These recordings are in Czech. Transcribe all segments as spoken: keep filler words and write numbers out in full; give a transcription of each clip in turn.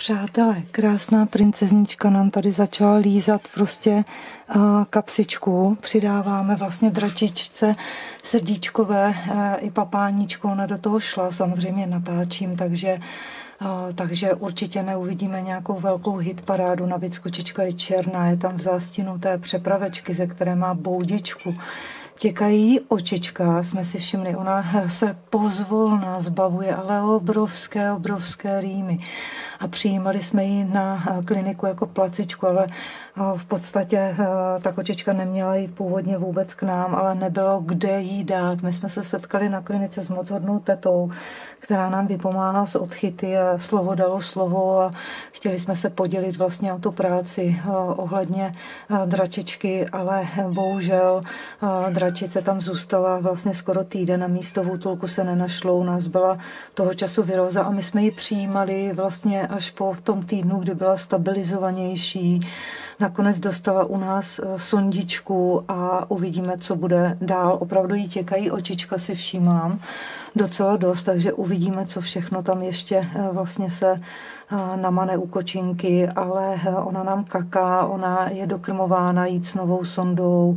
Přátelé, krásná princeznička nám tady začala lízat prostě uh, kapsičku. Přidáváme vlastně dračičce srdíčkové uh, i papáníčko. Ona do toho šla, samozřejmě natáčím, takže, uh, takže určitě neuvidíme nějakou velkou hitparádu. Navíc kočička je černá, je tam v zástinu té přepravečky, ze které má boudičku. Těkají jí očička, jsme si všimli, ona se pozvolna zbavuje, ale obrovské, obrovské rýmy. A přijímali jsme ji na kliniku jako placičku, ale v podstatě ta kočička neměla jít původně vůbec k nám, ale nebylo kde jí dát. My jsme se setkali na klinice s moc hodnou tetou, která nám vypomáhá s odchyty a slovo dalo slovo a chtěli jsme se podělit vlastně o tu práci ohledně dračičky, ale bohužel dračice tam zůstala vlastně skoro týden a místo v útulku se nenašlo. U nás byla toho času viróza a my jsme ji přijímali vlastně až po tom týdnu, kdy byla stabilizovanější. Nakonec dostala u nás sondičku a uvidíme, co bude dál. Opravdu jí těkají očička, si všímám, docela dost, takže uvidíme, co všechno tam ještě vlastně se namane u kočinky, ale ona nám kaká, ona je dokrmována jít s novou sondou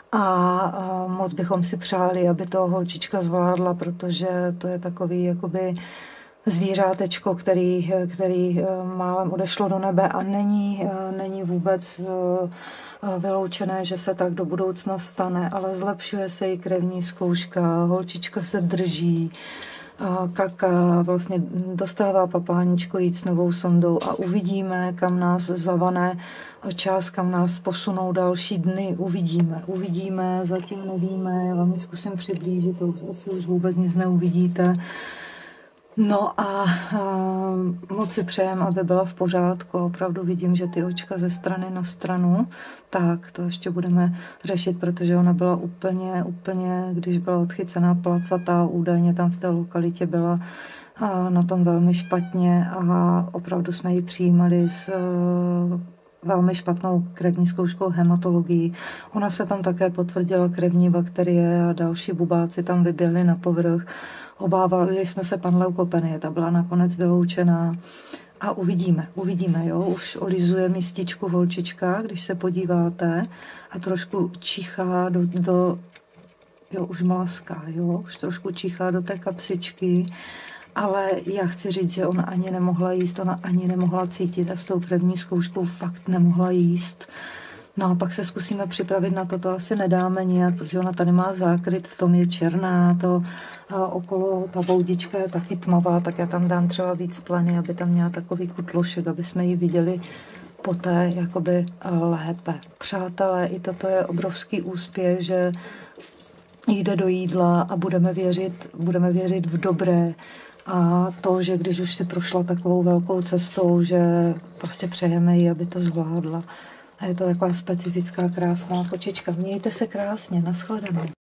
a moc bychom si přáli, aby to holčička zvládla, protože to je takový jakoby zvířátečko, který, který málem odešlo do nebe a není, není vůbec vyloučené, že se tak do budoucna stane, ale zlepšuje se jí krevní zkouška, holčička se drží, kaká, vlastně dostává papáničko jít s novou sondou a uvidíme, kam nás zavane čas, kam nás posunou další dny, uvidíme, uvidíme, zatím nevíme, já vám ji zkusím přiblížit, to asi už vůbec nic neuvidíte. No a, a moc si přejem, aby byla v pořádku. Opravdu vidím, že ty očka ze strany na stranu, tak to ještě budeme řešit, protože ona byla úplně, úplně, když byla odchycená placatá, údajně tam v té lokalitě byla a na tom velmi špatně a opravdu jsme ji přijímali s velmi špatnou krevní zkouškou hematologií. Ona se tam také potvrdila krevní bakterie a další bubáci tam vyběhly na povrch. Obávali jsme se panleukopenie, ta byla nakonec vyloučená a uvidíme, uvidíme, jo, už olizuje místičku holčička, když se podíváte a trošku čichá do, do jo, už mlaská, jo, už trošku čichá do té kapsičky, ale já chci říct, že ona ani nemohla jíst, ona ani nemohla cítit a s tou krevní zkouškou fakt nemohla jíst. No a pak se zkusíme připravit na to, to asi nedáme nijak, protože ona tady má zákryt, v tom je černá, to a okolo ta boudička je taky tmavá, tak já tam dám třeba víc pleny, aby tam měla takový kutlošek, aby jsme ji viděli poté jakoby lépe. Přátelé, i toto je obrovský úspěch, že jde do jídla a budeme věřit, budeme věřit v dobré. A to, že když už si prošla takovou velkou cestou, že prostě přejeme jí, aby to zvládla. A je to taková specifická, krásná kočička. Mějte se krásně, nashledanou.